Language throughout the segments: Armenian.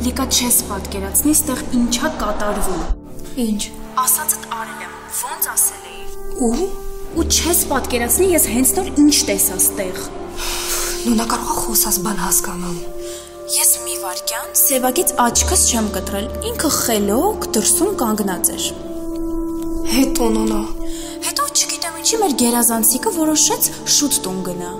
Լիկա չես պատկերացնի, ստեղ ինչա կատարվում։ Ինչ։ Ասածդ արել եմ, ոնց ասել էի։ Ու չես պատկերացնի, ես հենց նոր ինչ տեսա ստեղ։ Նույնա կարող է խոսած բան հասկանամ։ Ես մի վարքյան Սևակից աչքս չեմ կտրել, ինքը խելոք դրսում կանգնած էր։ Հետո նոնա։ Հետո չգիտեմ ինչի մեր գերազանցիկը որոշեց շուտ տուն գնա։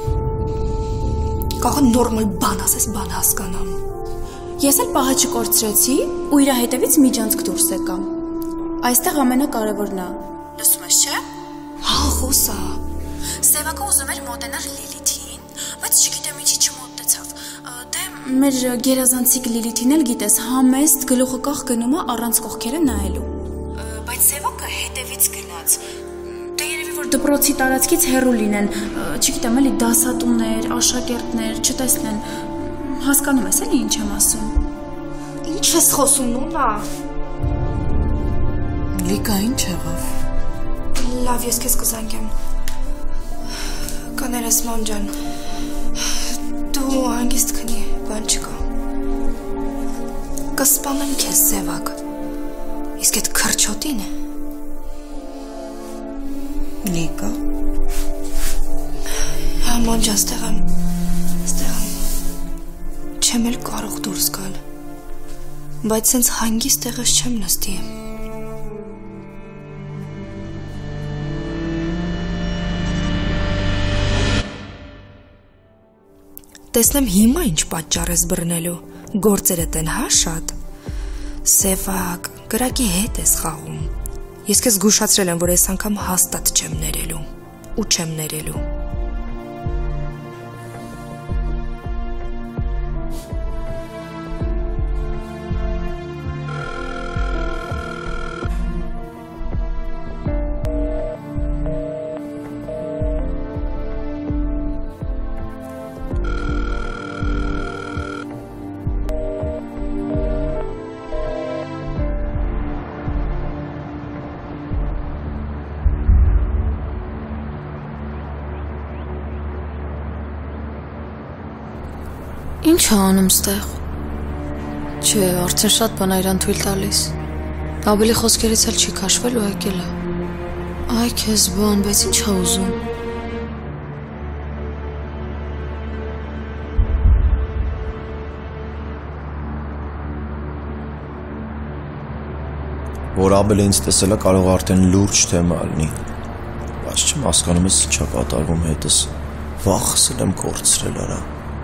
Կարող նորմալ բան ասես, բան հասկանամ։ Ես էլ պահը չկորցրեցի ու իր հետևից միջանցք դուրս եկա։ Այստեղ ամենակարևորն է։ Լսում ես, չէ՞։ Հա, խոսա։ Սևակը ուզում էր մոտենալ Լիլիթին, բայց չգիտեմ ինչի չմոտեցավ։ Դե մեր գերազանցիկ Լիլիթին էլ գիտես, համեստ գլուխը կախ գնում է առանց կողքերը նայելու։ Բայց Սևակը հետևից գնաց։ Դե երևի որ դպրոցի տարածքից հեռու լինեն, չգիտեմ էլի դասատուներ, աշակերտներ չտեսնեն։ Հասկանում ես էլի ինչ եմ ասում։ Ինչ ես խոսում, նոնա։ Լիկա, ինչ եղավ։ Լավ, ես քեզ կզանգեմ։ Կներես ման ջան։ Դու հանգիստ քնի, բան չկա։ Կսպանեմ քեզ Սևակ։ Իսկ այդ քրչոտին է։ Լիկա։ Հա, ման ջան, ստեղ եմ։ Չեմ էլ կարող դուրս գալ։ Բայց սենց հանգիստ տեղս չեմ նստի։ Տեսնեմ հիմա ինչ պատճառ ես բռնելու, գործերդ են հա շատ։ Սևակ, կրակի հետ ես խաղում։ Ես քեզ զգուշացրել եմ, որ այս անգամ հաստատ չեմ ներելու, ու չեմ ներելու։ Ինչ է անում ստեղ։ Չէ, արդեն շատ բան այրան թույլ տալիս։ Ավելի խոսքերից էլ չի քաշվել ու եկել է։ Այ քեզ բան, բայց ինչ է ուզում։ Որ Աբելը ինձ տեսել է կարող արդեն լուրջ թեմա լինի։ Բայց չեմ հասկանում ես ինչա կատարվում հետս։ Վախս եմ կորցրել արա։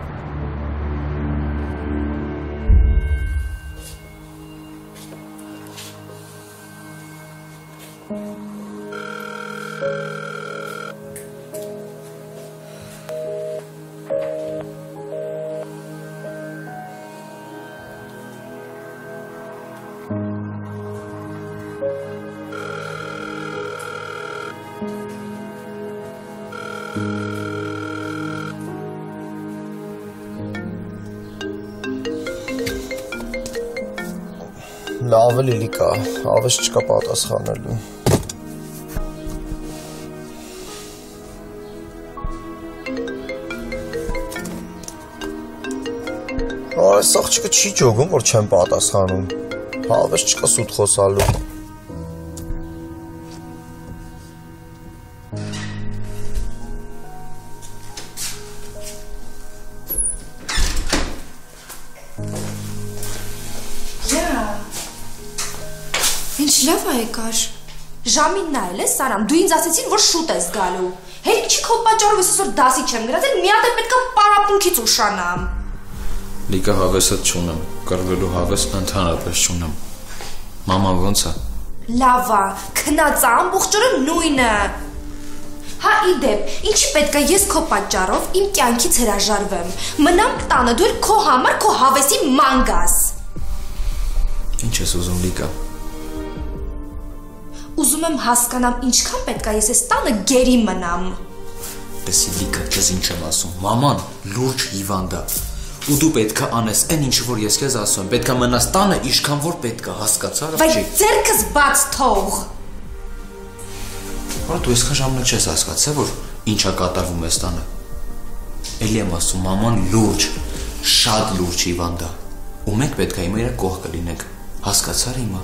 Լավ է Լիլիկա, ավես չկա պատասխանելու։ Այս աղջիկը չի ջոգում, որ չեմ պատասխանում։ Ավես չկա սուտ խոսալու։ Ինչ լավ է եկար։ Ժամին նայել ես, Սարամ, դու ինձ ասեցին, որ շուտ ես գալու։ Հերիք չի քո պատճառով ես այսօր դասի չեմ գրածել, մի հատ պետք է պարապմունքից ուշանամ։ Լիկա հավեսը չունեմ, կռվելու հավեսն ընդհանրապես չունեմ։ Մաման ոնց է։ Լավ է, քնած է, ամբողջ օրը նույնը։ Հա իդեպ, ինչի պետք է ես քո պատճառով իմ կյանքից հրաժարվեմ։ Մնամ տանը, դու էլ քո համար քո հավեսի ման գաս։ Ինչ ես ուզում Լիկա։ Ուզում եմ հասկանամ ինչքան պետք է ես այս տանը գերի մնամ։ Լսի Լիկա, քեզ ինչ եմ ասում։ Մաման լուրջ հիվանդ է։ Ու դու պետք է անես այն ինչ որ ես քեզ ասում եմ։ Պետք է մնաս տանը ինչքան որ պետք է, հասկացա՞ր։ Բայց ձերքս բաց թող։ Որ դու այսքան ժամանակ չես հասկացել, որ ինչա կատարվում է տանը։ Էլի եմ ասում, մաման լուրջ, շատ լուրջ հիվանդ է։ Ու մենք պետք է հիմա իր կողքը լինենք։ Հասկացար հիմա։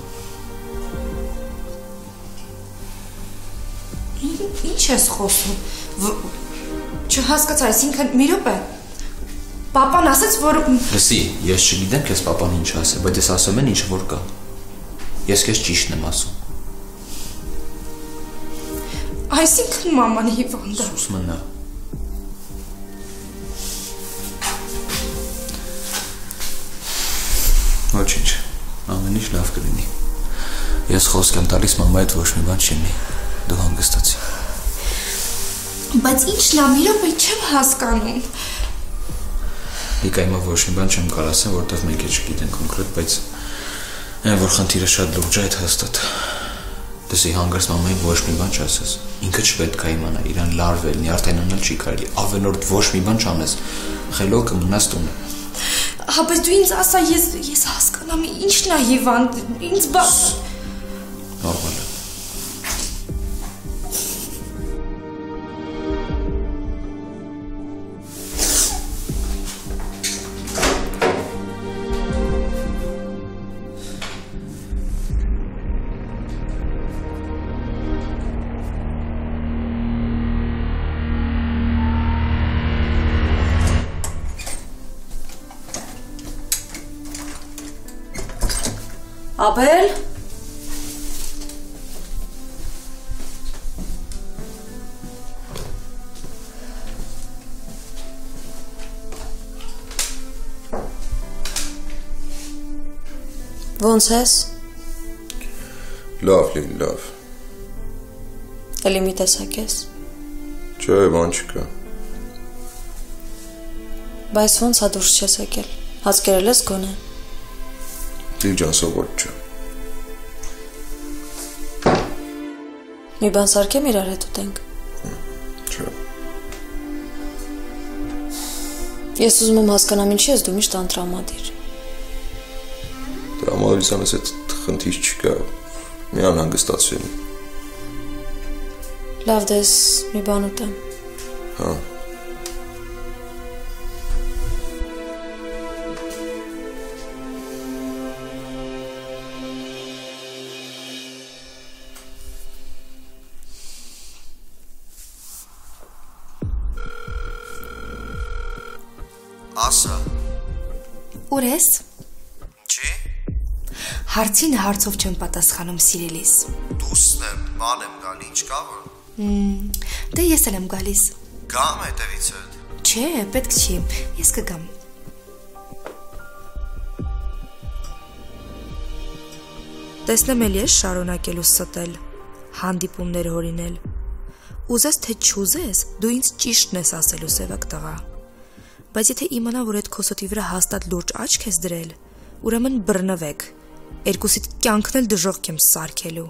Ինչ ես խոսում։ Չհասկացա, այսինքն մի րոպե։ Պապան ասաց, որ Լսի, ես չգիտեմ քեզ պապան ինչ ասել, բայց ես ասում եմ ինչ որ կա։ Ես քեզ ճիշտն եմ ասում։ Այսինքն մաման հիվանդ է։ Սուս մնա։ Ոչինչ, ամեն ինչ լավ կլինի։ Ես խոսք եմ տալիս մամայդ ոչ մի բան չիմի։ Դու հանգստացի։ Բայց ինչ լավ, մի րոպե չեմ հասկանում։ Լիկա հիմա ոչ մի բան չեմ կարող ասեմ, որտեղ մենք էլ չգիտենք կոնկրետ, բայց այն որ խնդիրը շատ լուրջ է, այդ հաստատ։ Դեսի հանգարց մամային ոչ մի բան չասես։ Ինքը չպետք է իմանա, իրան լարվել, նյարդայնանալ չի կարելի, ավելորդ ոչ մի բան չանես։ Խելոք կմնաս տունը։ Հա, բայց դու ինձ ասա, ես հասկանամ, ինչն է հիվանդ, ինձ բաց։ Նորմալ է։ Աբել Ոնց ես? Լավ, լին, լավ։ Էլի մի տեսակ ես։ Չէ, բան չկա։ Բայց ոնց է դուրս չես եկել։ Հաց կերել ես գոնե։ Լիջան սովոր չէ։ Մի բան սարքեմ իրար հետ ուտենք։ Չէ։ Ես ուզում եմ հասկանամ ինչի ես դու միշտ անտրամադիր։ Տրամադրից անես այդ խնդիր չկա։ Մի անհանգստացել։ Լավ դες մի բան ուտեմ։ Հա։ Ասա։ Ուր ես։ Չի։ Հարցին հարցով չեմ պատասխանում սիրելիս։ Դուսն եմ, բան եմ գալի, ինչ կա որ։ Դե ես էլ եմ գալիս։ Գամ հետևից հետ։ Չէ, պետք չի, ես կգամ։ Տեսնեմ էլի ես շարունակելու ստել, հանդիպումներ հորինել։ Ուզես թե չուզես, դու ինձ ճիշտն ես ասելու սևակ տղա։ Բայց եթե իմանա, որ այդ քոսոտի վրա հաստատ լուրջ աչք ես դրել, ուրեմն բռնվեք, երկուսիդ կյանքն էլ դժոխք եմ սարքելու։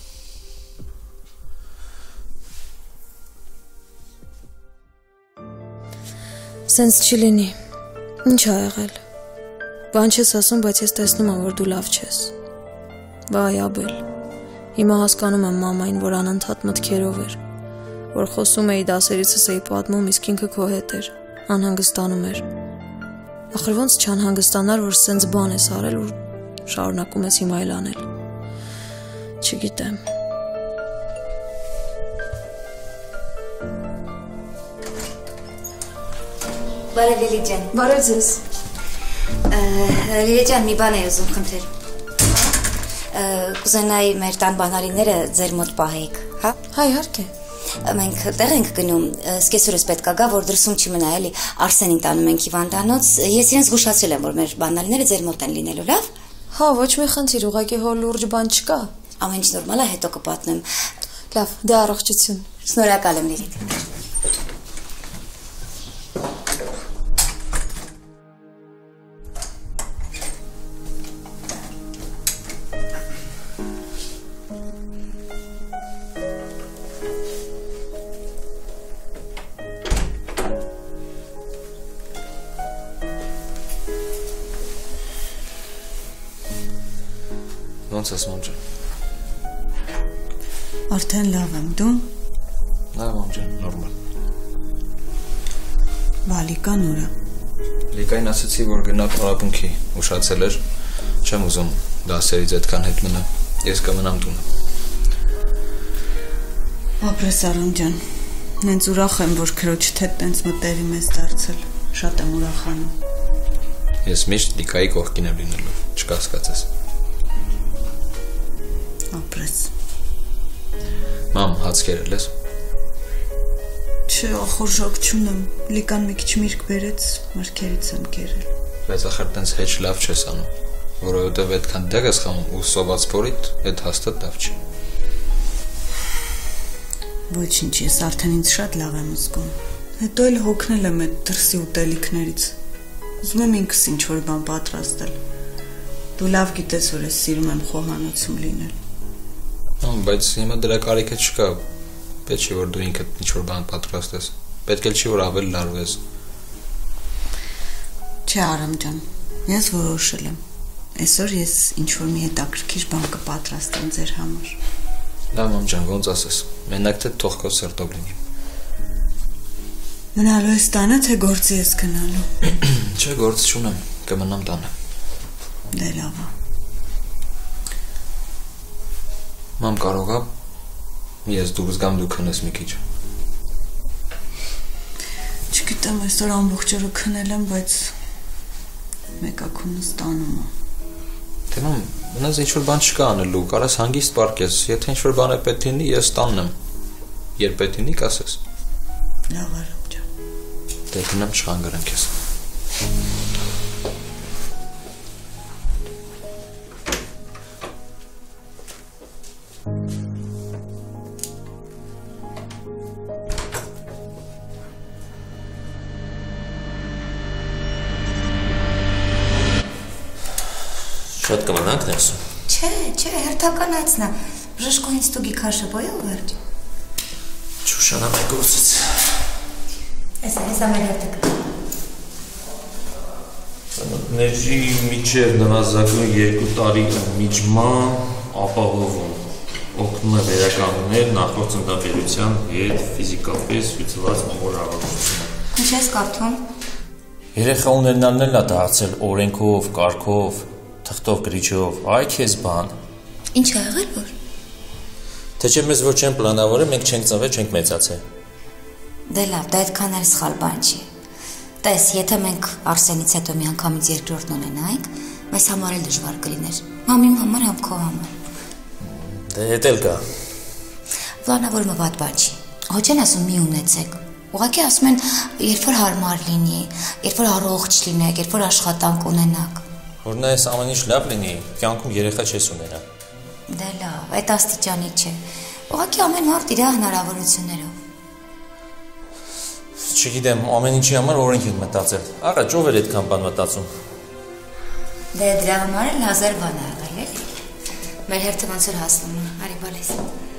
Սենց չի լինի, ինչ ա եղել, բան չես ասում, բայց ես տեսնում եմ, որ դու լավ չես, վայ Աբել, հիմա հասկանում եմ մամային, որ անընդհատ մտքերով էր, որ խոսում էի դասերիցս էի պատմում, իսկ ինքը քո հետ էր, անհանգստանում էր, ախր ոնց չանհանգստանար, որ սենց բան ես արել ու շարունակում ես հիմա էլ անել, չգիտեմ, Բարև Լիլի ջան։ Բարև ձեզ։ Լիլի ջան, մի բան էի ուզում խնդրել։ Կուզենայի մեր տան բանալիները ձեր մոտ պահեիք, հա? Հա, իհարկե։ Մենք տեղ ենք գնում, սկեսուրս պետք է գա, որ դրսում չմնա, էլի Արսենին տանում ենք հիվանդանոց։ Ես իրենց զգուշացրել եմ, որ մեր բանալիները ձեր մոտ են լինելու, լավ։ Հա, ոչ մի խնդիր, ուղղակի հոր լուրջ բան չկա։ Ամեն ինչ նորմալ է, հետո կպատմեմ։ Լավ, դե առողջություն։ Շնորհակալ եմ Լիլիթ։ Ոնց ես մամ ջան։ Արդեն լավ եմ, դու։ Լավ մամ ջան, նորմալ։ Վալիկան ուրա։ Լիկային ասացի, որ գնա փառաբունքի, ուշացել էր, չեմ ուզում դասերից այդքան հետ մնա, ես կմնամ տունը։ Ապրես Արամ ջան, նենց ուրախ եմ, որ քրոջդ հետ տենց մտերիմ ես դարձել, շատ եմ ուրախանում։ Ես միշտ Լիկայի կողքին եմ լինելու, չկասկածես։ Ապրես։ Մամ, հաց կերել ես։ Չէ, ախորժակ չունեմ, Լիկան մի քիչ միրգ բերեց, մրգերից եմ կերել։ Բայց ախր տենց հեչ լավ չես անում, որովհետև այդքան դեղ ես խմում ու սոված փորիդ, այդ հաստատ լավ չի։ Ոչինչ, ես արդեն ինձ շատ լավ եմ զգում։ Հետո էլ հոգնել եմ այդ դրսի ուտելիքներից։ Ուզում եմ ինքս ինչ-որ բան պատրաստել։ Դու լավ գիտես, որ ես սիրում եմ խոհանոցում լինել։ Բայց հիմա դրա կարիքը չկա։ Պետք չի, որ դու ինքդ ինչ-որ բան պատրաստես։ Պետք էլ չի, որ ավելի լարվես։ Չէ, Արամ ջան, ես որոշել եմ։ Այսօր ես ինչ-որ մի հետաքրքիր բան կպատրաստեմ ձեր համար։ Լավ, մամ ջան, ոնց ասես։ Մենակ թե թող քո սրտով լինի։ Մնալու ես տանը, թե գործի ես գնալու։ Չէ, գործ չունեմ, կմնամ տանը։ Դե լավ է։ Մամ, կարող է ես դուրս գամ, դու քնես մի քիչ։ Չգիտեմ, այսօր ամբողջ օրը քնել եմ, բայց մեկակունս տանում է։ Թե մամ, մնաց ինչ-որ բան չկա անելու, կարաս հանգիստ պարկես, եթե ինչ-որ բան է պետք լինի, ես տանն եմ։ Երբ պետք լինի, կասես։ Լավ Արամ ջան։ Դե գնամ չխանգարեմ քեզ։ Շատ կմնանք ներսում։ Չէ, հերթական այցն է։ Բժշկուհին ստուգի քաշը բոյով վերջ։ Չուշանամ է գործից։ Այս ամեն հերթակ։ Ծնոտների միջև նվազագույն 2 տարի միջման ապահովում օգնում է վերականգնել նախորդ ծննդաբերության հետ ֆիզիկապես ցույցված մոլորակությունը։ Ինչ ես կարդում։ Երեխա ունենալն էլ է դարձել օրենքով, կարգով, թղթով գրիչով, այ քեզ բան։ Ինչ ա եղել որ։ Թե չէ մեզ որ չեն պլանավորել, մենք չենք ծնվել, չենք մեծացել։ Դե լավ, դա այդքան էլ սխալ բան չի։ Տես, եթե մենք Արսենից հետո միանգամից երկրորդն ունենայինք, մեզ համար էլ դժվար կլիներ։ Համ իմ համար, համ քո համար։ Դե հետ էլ կա։ Պլանավորումը վատ բան չի։ Ոչ են ասում մի ունեցեք։ Ուղղակի ասում են, երբ որ հարմար լինի, երբ որ առողջ լինեք, երբ որ աշխատանք ունենաք։ Որ նա այս ամեն ինչ լավ լինի, կյանքում երեխա չես ունենա։ Դե լավ, այդ աստիճանի չէ։ Ուղղակի ամեն մարդ իր հնարավորություններով։ Չգիտեմ, ամեն ինչի համար օրենք ենք մտածել։ Առաջ ով էր այդքան բան մտածում։ Դե դրա համար էլ հազար բան ա եղել, էլի։ Մեր հերթը ոնց որ հասնում է, արի բալես։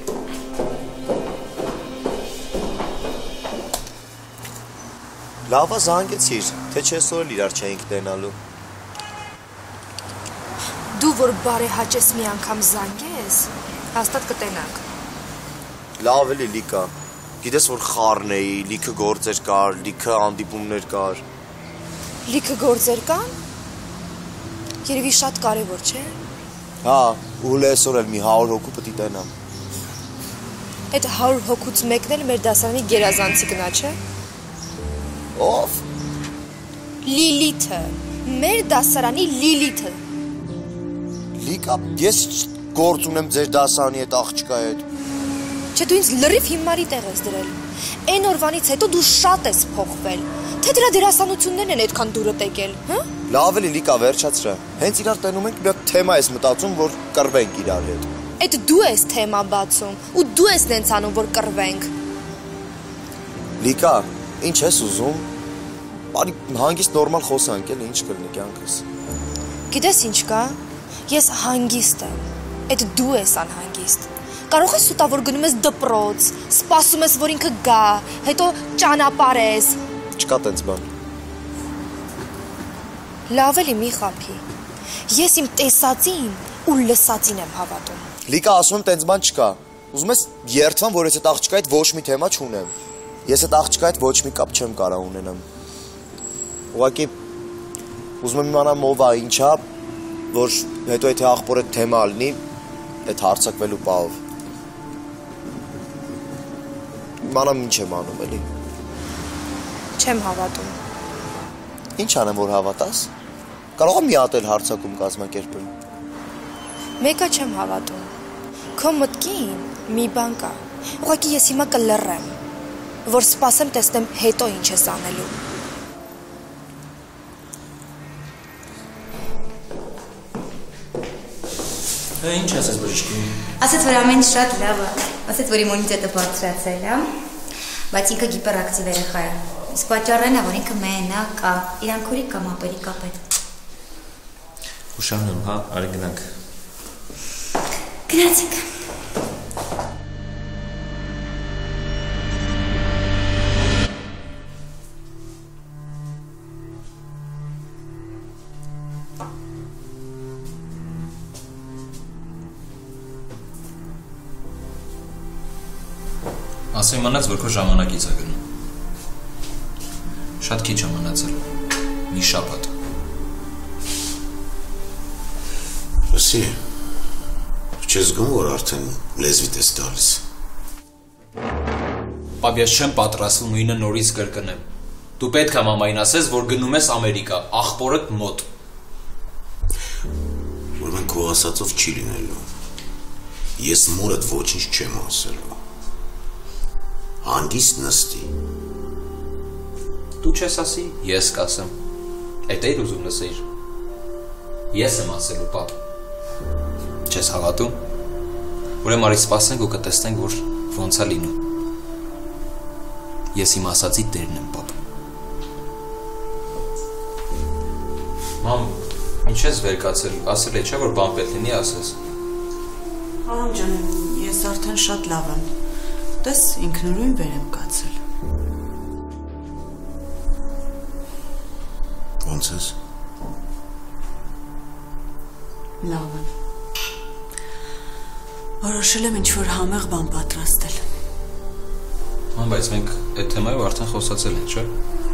Լավա զանգեցիր, թե չես որ իրար չէինք տենալու։ Դու որ բարեհաճ ես մի անգամ զանգես, հաստատ կտենանք։ Լավ էլի Լիկա։ Գիտես որ խառն էի, լիքը գործեր կար, լիքը հանդիպումներ կար։ Լիքը գործեր կան։ Երևի շատ կարևոր չէ։ Հա, ու լեսօր էլ մի 100 հոգու պետք է տենամ։ Այդ 100 հոգուց մեկն էլ մեր դասարանի գերազանցիկն է, չէ։ Ով։ Լիլիթը, մեր դասարանի Լիլիթը։ Լիկա, ես գործ ունեմ ձեր դասարանի հետ աղջկա հետ։ Չէ, դու ինձ լրիվ հիմարի տեղ ես դրել։ Այն օրվանից հետո դու շատ ես փոխվել։ Թե դրա դերասանություններն են այդքան դուրը տեկել, հա։ Լավ էլի Լիկա, վերջացրա։ Հենց իրար տենում ենք, մի հատ թեմա ես մտածում, որ կռվենք իրար հետ։ Այդ դու ես թեմա բացում, ու դու ես նենց անում, որ կռվենք։ Լիկա, ինչ ես ուզում։ Բարի հանգիստ նորմալ խոսանք էլ ինչ կլինի կյանքս։ Գիտես ինչ կա։ Ես հանգիստ եմ։ Այդ դու ես անհանգիստ։ Կարող ես սուտավոր գնում ես դպրոց, սպասում ես, որ ինքը գա, հետո ճանապարհ ես։ Չկա տենց բան։ Լավ էլի մի խափի։ Ես իմ տեսածին ու լսածին եմ հավատում։ Լիկա, ասում եմ տենց բան չկա։ Ուզում ես երթվամ, որ ես այդ աղջկա հետ ոչ մի թեմա չունեմ։ Ես այդ աղջկա հետ ոչ մի կապ չեմ կարող ունենամ։ Ուղղակի Ուզում եմ իմանամ ով է, ինչա, որ հետո եթե աղբորը թեմա լինի, այդ հարցակվելու պահով։ Իմանամ ինչ եմ անում էլի։ Չեմ հավատում։ Ինչ անեմ, որ հավատաս։ Կարող եմ մի հատ էլ հարցակում կազմակերպեմ։ Մեկը չեմ հավատում։ Քո մտքին մի բան կա։ Ուղղակի ես հիմա կլռեմ, որ սպասեմ տեսնեմ հետո ինչ ես անելու։ Ինչ ասես բժիշկին։ Ասաց, որ ամեն շատ լավ է։ Ասաց, որ իմունիտետը բարձրացել է, բայց ինքը հիպերակտիվ երեխա է։ Իսկ պատճառն է, որ ինքը մենակ է, իրան քուրիկ կամ ապերի կապետ։ Ուշանում, հա, արի գնանք։ Գնացինք։ Ասա իմանաց, որ քո ժամանակից է գնում։ Շատ քիչ է մնացել։ Մի շաբաթ։ Լսի, չես զգում, որ արդեն լեզվիդ ես տալիս։ Պապ, ես չեմ պատրաստվում նույնը նորից կրկնեմ։ Դու պետք է մամային ասես, որ գնում ես Ամերիկա, աղբորդ մոտ։ Ուրեմն քո ասածով չի լինելու։ Ես մորդ ոչինչ չեմ ասելու։ Հանգիստ նստի։ Դու չես ասի, ես կասեմ։ Այդ էիր ուզում լսեիր։ Ես եմ ասելու, պապ։ Չես հավատում։ Ուրեմն արի սպասենք ու կտեսնենք, որ ոնց է լինում։ Ես իմ ասածի տերն եմ, պապ։ Մամ, ինչ ես վեր կացել, ասել է չէ, որ բան պետք լինի ասես։ Արամ ջան, ես արդեն շատ լավ եմ։ Տես ինքնուրույն վեր եմ կացել։ Ոնց ես։ Լավ եմ։ Որոշել եմ ինչ-որ համեղ բան պատրաստել։ Ման, բայց մենք այդ թեմայով արդեն խոսացել ենք, չէ։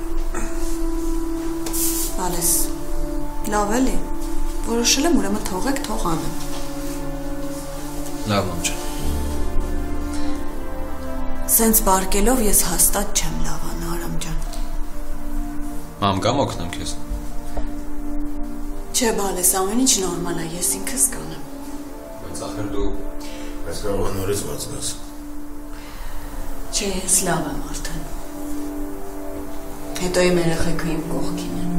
Ալես, լավ էլի։ Որոշել եմ, ուրեմն թողեք, թող անեմ։ Լավ, մամ ջան։ Սենց բարկելով ես հաստատ չեմ լավանա, Արամ ջան։ Մամ, կամ օգնեմ քեզ։ Չէ, բալես, ամեն ինչ նորմալ է, ես ինքս կանեմ։ Բայց ախր դու Ես կարող եմ նորից ված գաս։ Չէ, ես լավ եմ արդեն։ Հետո իմ երեխեքը իմ կողքին են։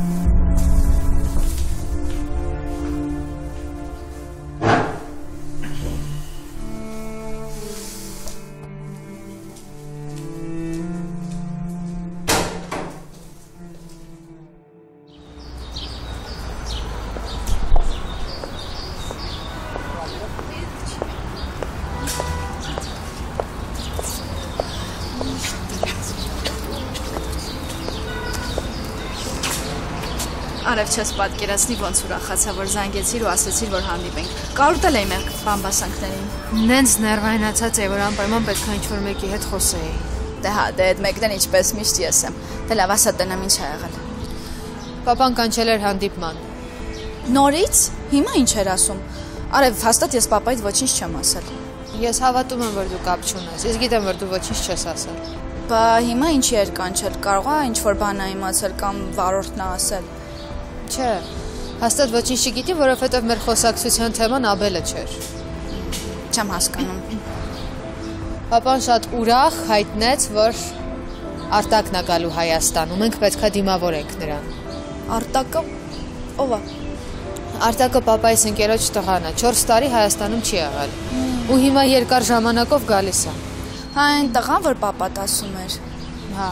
Արև չես պատկերացնի ոնց ուրախացա, որ զանգեցիր ու ասեցիր, որ հանդիպենք։ Կարոտել էի մեր բամբասանքներին։ Նենց ներվայնացած է, որ անպայման պետք է ինչ-որ մեկի հետ խոսեի։ Դե հա, դե այդ մեկն ինչպես միշտ ես եմ։ Դե լավ, ասա տնեմ ինչ ա եղել։ Պապան կանչել էր հանդիպման։ Նորից։ Հիմա ինչ էր ասում։ Արև հաստատ ես պապայից ոչինչ չեմ ասել։ Ես հավատում եմ, որ դու կապ չունես։ Ես գիտեմ, որ դու ոչինչ չես ասել։ Բա հիմա ինչի էր կանչել։ Կարող է ինչ-որ բան ա իմացել կամ վարորդն ա ասել։ Չէ, հաստատ ոչինչ չգիտի, որովհետև մեր խոսակցության թեման Աբելը չէր։ Չեմ հասկանում։ Պապան շատ ուրախ հայտնեց, որ Արտակն է գալու Հայաստան ու մենք պետք է դիմավորենք նրան։ Արտակը ով է։ Արտակը պապայիս ընկերոջ տղան է, 4 տարի Հայաստանում չի եղել։ Ու հիմա երկար ժամանակով գալիս է։ Հա, այն տղան, որ պապատ ասում էր։ Հա։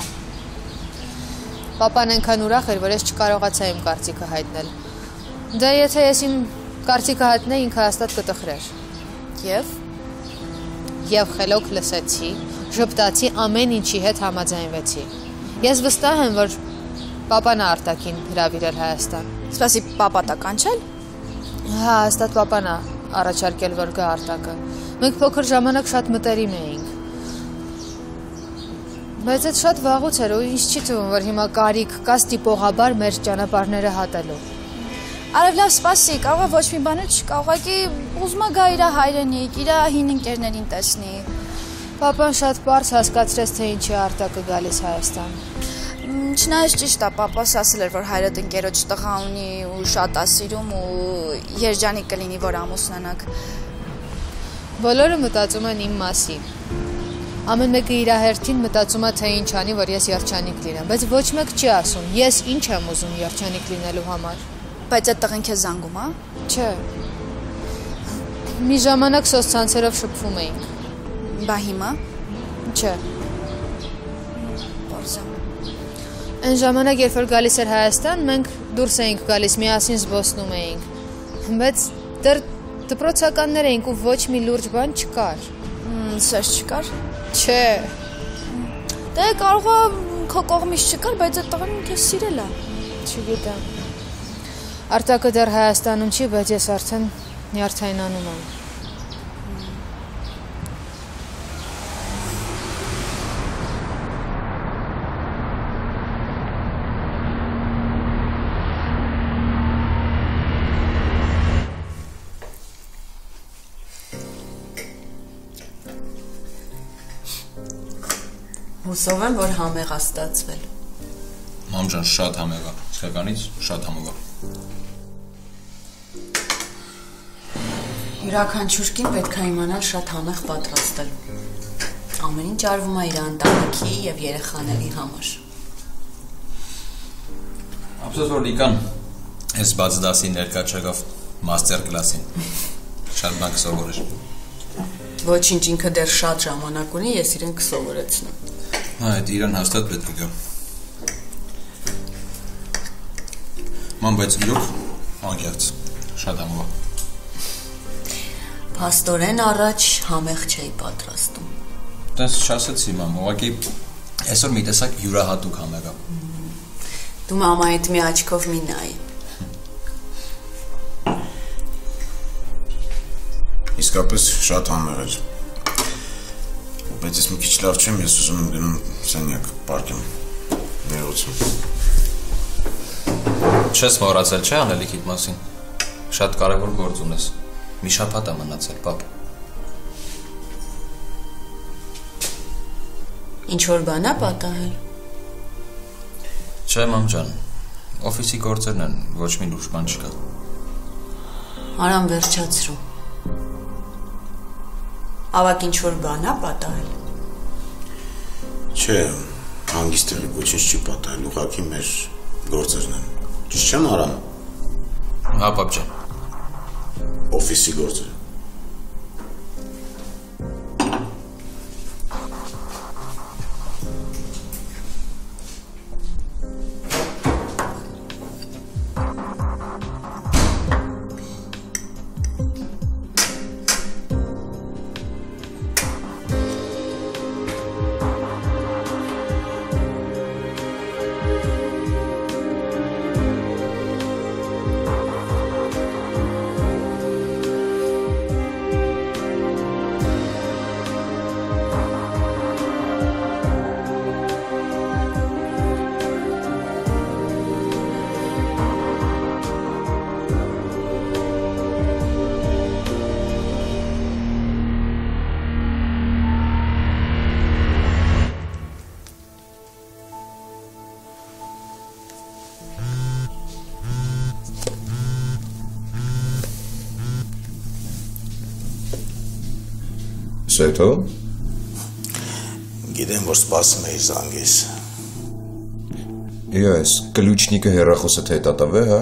Պապան այնքան ուրախ էր, որ ես չկարողացա իմ կարծիքը հայտնել։ Դե եթե ես իմ կարծիքը հայտնեի, ինքը հաստատ կտխրեր։ Եվ խելոք լսեցի, ժպտացի, ամեն ինչի հետ համաձայնվեցի։ Ես վստահ եմ, որ պապան է Արտակին հրավիրել Հայաստան։ Սպասի, պապատա կանչել։ Հա, հաստատ պապան է առաջարկել, որ գա Արտակը։ Մենք փոքր ժամանակ շատ մտերիմ էինք։ Բայց այդ շատ վաղուց էր ու ինձ չի թվում, որ հիմա կարիք կա ստիպողաբար մեր ճանապարհները հատելու։ Արև լավ, սպասի, կարող է ոչ մի բան չկա, ուղղակի ուզում է գա իր հայրենիք, իր հին ընկերներին տեսնի։ Պապան շատ պարզ հասկացրեց, թե ինչի արտակը գալիս Հայաստան։ Չնայած ճիշտ է, պապաս ասել էր, որ հայրդ ընկերոջ տղա ունի ու շատ է սիրում ու երջանիկ կլինի, որ ամուսնանաք։ Բոլորը մտածում են իմ մասին։ Ամեն մեկը իր հերթին մտածում է, թե ինչ անի, որ ես երջանիկ լինեմ, բայց ոչ մեկ չի ասում, ես ինչ եմ ուզում երջանիկ լինելու համար։ Բայց այդ տղեն քեզ զանգում, հա? Չէ։ Մի ժամանակ սոցցանցերով շփվում էինք։ Բա հիմա? Չէ։ Պարզա։ Այն ժամանակ, երբ որ գալիս էր Հայաստան, մենք դուրս էինք գալիս, միասին զբոսնում էինք։ Բայց դեռ դպրոցականներ էինք ու ոչ մի լուրջ բան չկար։ Սեր չկար։ Չէ։ Դե կարող է քո կողմից չկար, բայց այդ տղան քեզ սիրել է։ Չգիտեմ։ Արտակը դեռ Հայաստանում չի, բայց ես արդեն նյարդայնանում եմ։ Հուսով եմ, որ համեղ է ստացվել։ Մամ ջան, շատ համեղ է, իսկականից շատ համեղ է։ Յուրաքանչյուր կին պետք է իմանալ շատ համեղ պատրաստել։ Ամեն ինչ արվում է իր ընտանիքի եւ երեխաների համար։ Ափսոս որ Լիկան այս բաց դասին ներկա չեղավ մաստեր կլասին։ Շատ բան կսովորեր։ Ոչինչ, ինքը դեռ շատ ժամանակ ունի, ես իրեն կսովորեցնեմ։ Այդ իրան հաստատ պետք է գա։ Ման, բայց իրոք անկեղծ, շատ համով։ Փաստորեն առաջ համեղ չէի պատրաստում։ Տես չասեցի, մամ, ուղղակի այսօր մի տեսակ յուրահատուկ համեղ է։ Դու մամայիդ մի աչքով մի նայ։ Իսկապես շատ համեղ էր։ Բայց ես մի քիչ լավ չեմ, ես ուզում եմ գնում սենյակ պարկեմ, ներողություն։ Չես մոռացել, չէ՞ անելիքիդ մասին։ Շատ կարևոր գործ ունես։ Մի շաբաթ է մնացել, պապ։ Ինչ-որ բան է պատահել։ Չէ, մամ ջան, օֆիսի գործերն են, ոչ մի լուրջ բան չկա։ Արամ վերջացրու։ Ավակ ինչ-որ բան է պատահել։ Չէ, հանգիստելի ոչինչ չի պատահել, ուղղակի մեր գործերն են։ Ճիշտ չեմ Արամ։ Հա, պապ ջան։ Օֆիսի գործերը։ Սեթո։ Գիտեմ, որ սպասում էի զանգես։ Ես կլուչնիկը հեռախոսը թե տատավե, հա։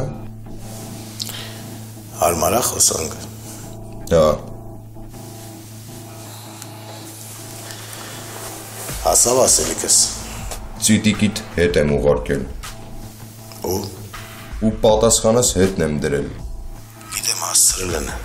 Հարմարա խոսանք։ Դա։ Հասավ ասելիքս։ Ծիտիկիդ հետ եմ ուղարկել։ Ու պատասխանս հետն եմ դրել։ Գիտեմ, հասցրել են։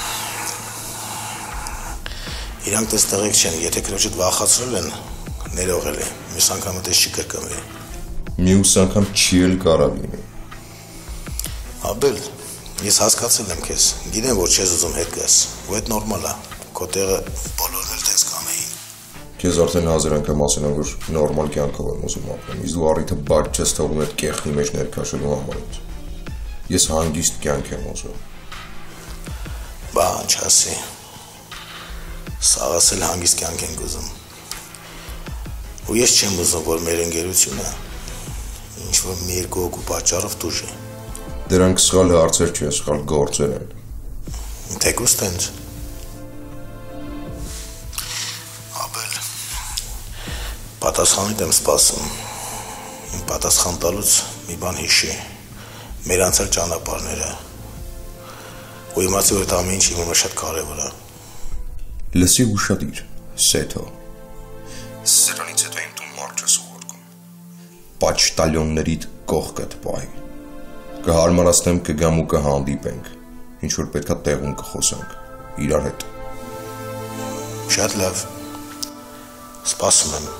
Իրանք տես տղեկ չեն, եթե քրոջդ վախացրել են, ներողել է, մյուս անգամը տես չի կրկնվի։ Մյուս անգամ չի էլ կարա լինի։ Աբել, ես հասկացել եմ քեզ, գիտեմ, որ չես ուզում հետ գաս, ու այդ նորմալ է, քո տեղը բոլորն էլ տես կանեին։ Քեզ արդեն հազար անգամ ասել եմ, որ նորմալ կյանքով եմ ուզում ապրեմ, իսկ դու առիթը բաց չես թողնում այդ կեղտի մեջ ներքաշելու համար։ Ես հանգիստ կյանք եմ ուզում։ Բան չասի։ Սաղս էլ հանգիստ կյանք ենք ուզում։ Ու ես չեմ ուզում, որ մեր ընկերությունը ինչ-որ մի երկու հոգու պատճառով տուժի։ Դրանք սխալ հարցեր չեն, սխալ գործեր են։ Թեկուզ տենց։ Աբել, պատասխանիդ եմ սպասում։ Իմ պատասխան տալուց մի բան հիշի։ Մեր անցել ճանապարհները։ Ու իմացի, որ այդ ամեն ինչ իմ համար շատ կարևոր է։ Լսի ուշադիր, Սեթո։ Սրանից հետո իմ տուն մարդ չես ուղարկում։ Պաչտալյոններիդ կողքդ պահի։ Կհարմարացնեմ, կգամ ու կհանդիպենք, ինչ-որ պետքա տեղում կխոսենք, իրար հետ։ Շատ լավ, սպասում եմ։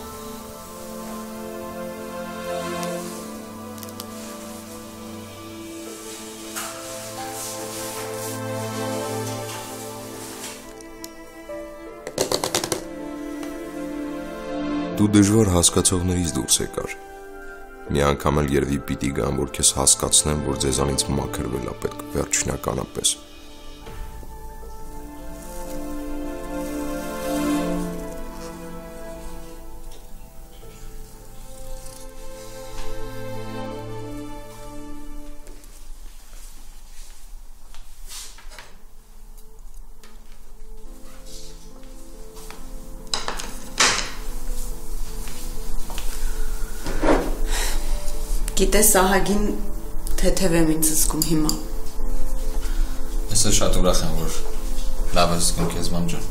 Դու դժվար հասկացողներից դուրս եկար։ Մի անգամ էլ երևի պիտի գամ, որ քեզ հասկացնեմ, որ ձեզանից մաքրվել է պետք վերջնականապես։ Գիտես, Ահագին թեթև եմ ինձ զգում հիմա։ Ես շատ ուրախ եմ, որ լավ ես զգում քեզ, մամ ջան։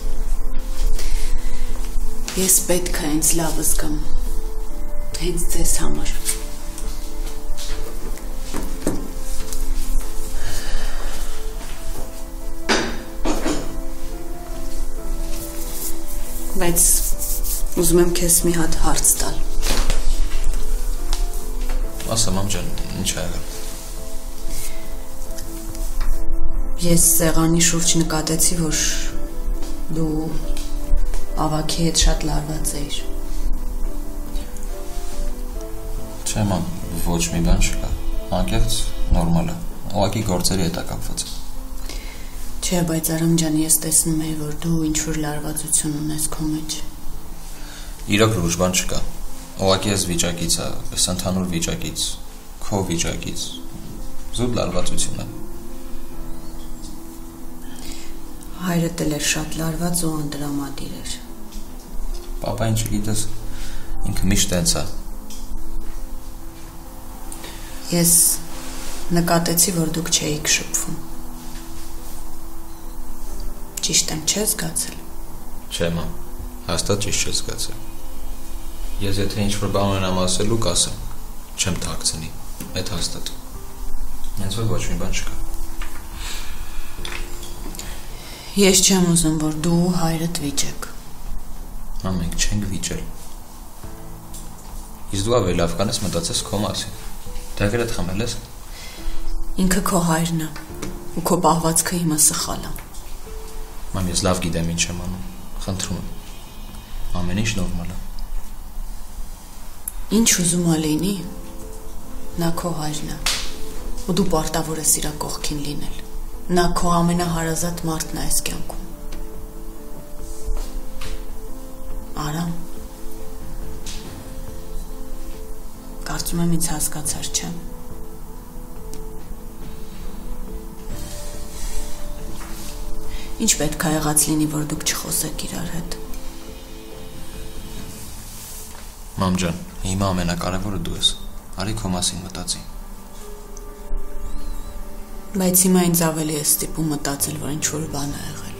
Ես պետք է ինձ լավ զգամ, հենց ձեզ համար։ Բայց ուզում եմ քեզ մի հատ հարց տալ։ Ասա, մամ ջան, ինչ ա եղել։ Ես սեղանի շուրջ նկատեցի, որ դու ավագի հետ շատ լարված էիր։ Չէ, մամ, ոչ մի բան չկա։ Անկեղծ նորմալ է։ Ուղղակի գործերի հետ է կապված։ Չէ, բայց Արամ ջան, ես տեսնում եի, որ դու ինչ-որ լարվածություն ունես քո մեջ։ Իրոք լուրջ բան չկա։ Ուղղակի ես վիճակից է, այս ընդհանուր վիճակից, քո վիճակից, զուտ լարվածություն է։ Հայրդ էլ էր շատ լարված ու անդրամադիր էր։ Պապային չգիտես, ինքը միշտ տենց է։ Ես նկատեցի, որ դուք չէիք շփվում։ Ճիշտ եմ, չես զգացել։ Չէ, մամ, հաստատ ճիշտ չես զգացել։ Ես եթե ինչ-որ բան ունենամ ասելու, կասեմ, չեմ թաքցնի, այդ հաստատ։ Հենց որ ոչ մի բան չկա։ Ես չեմ ուզում, որ դու ու հայրդ վիճեք։ Մամ, մենք չենք վիճել։ Իսկ դու ավելի լավ կանես մտածես քո մասին։ Դեղերդ խմել ես։ Ինքը քո հայրն է, ու քո պահվածքը հիմա սխալ է։ Մամ, ես լավ գիտեմ ինչ եմ անում, խնդրում եմ։ Ամեն ինչ նորմալ է։ Ինչ ուզում ա լինի, նա քո հայրն է, ու դու պարտավոր ես իրա կողքին լինել։ Նա քո ամենահարազատ մարդն է այս կյանքում։ Արամ, կարծում եմ ինձ հասկացար, չէ՞։ Ինչ պետք է եղած լինի, որ դուք չխոսեք իրար հետ։ Մամ ջան, հիմա ամենակարևորը դու ես։ Արի քո մասին մտածի։ Բայց հիմա ինձ ավելի է ստիպում մտածել, որ ինչ-որ բան է եղել։